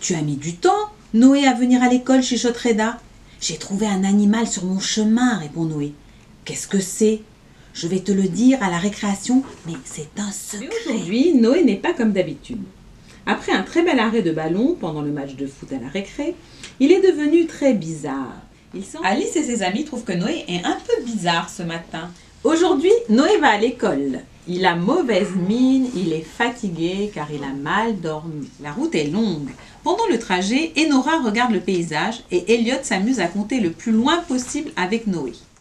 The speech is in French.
Tu as mis du temps, Noé, à venir à l'école, chuchote Reda. J'ai trouvé un animal sur mon chemin, répond Noé. Qu'est-ce que c'est? Je vais te le dire à la récréation, mais c'est un secret. Mais aujourd'hui, Noé n'est pas comme d'habitude. Après un très bel arrêt de ballon pendant le match de foot à la récré, il est devenu très bizarre. Alice et ses amis trouvent que Noé est un peu bizarre ce matin. Aujourd'hui, Noé va à l'école. Il a mauvaise mine, il est fatigué car il a mal dormi. La route est longue. Pendant le trajet, Enora regarde le paysage et Elliot s'amuse à compter le plus loin possible avec Noé.